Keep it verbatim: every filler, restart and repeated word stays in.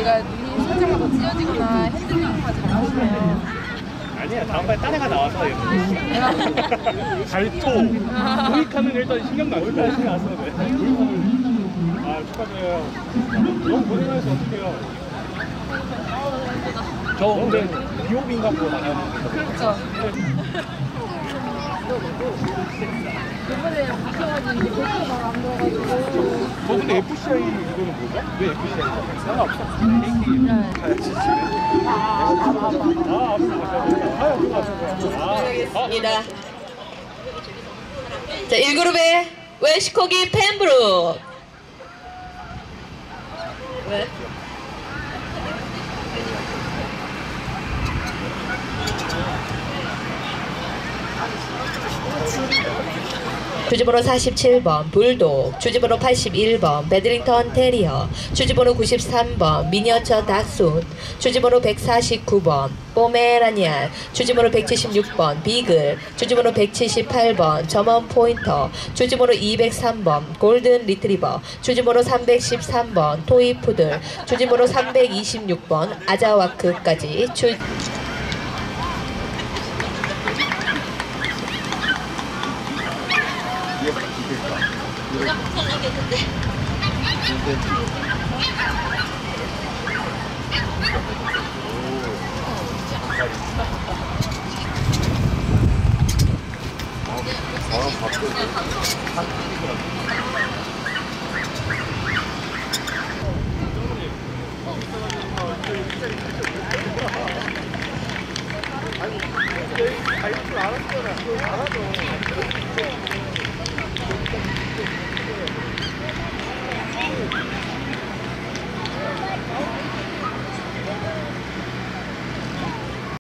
얘가 눈이 살짝만 더 찢어지거나 핸들링만 잘하시면 아니야, 다음번에 딴 애가 나와서 얘 발토 도입하는 거 일단 신경도 안 쓰고 신경 안 써도 돼. 아, 축하드려요. 너무 고생하셔서 어떡해요. 저 근데 비오빈 갖고 나가는 그렇죠. 이번에 바뀌어가지고 이제 백도가 안 들어가지고 저 근데 에프씨아이 이거는 뭐죠? 왜 에프씨아이? 상관없어. 케이크 가야지. 아, 아파, 아파. 아, 아파. 입니다. 자, 일 그룹의 웰시코기 펜브룩. 왜? 주지번호 사십칠 번 불독, 주지번호 팔십일 번 베드링턴 테리어, 주지번호 구십삼 번 미니어처 닥순, 주지번호 백사십구 번 포메라니안, 주지번호 백칠십육 번 비글, 주지번호 백칠십팔 번 저먼 포인터, 주지번호 이백삼 번 골든 리트리버, 주지번호 삼백십삼 번 토이 푸들, 주지번호 삼백이십육 번 아자와크까지 주 누가 못하겠는데? 아니, 갈 줄 알았잖아.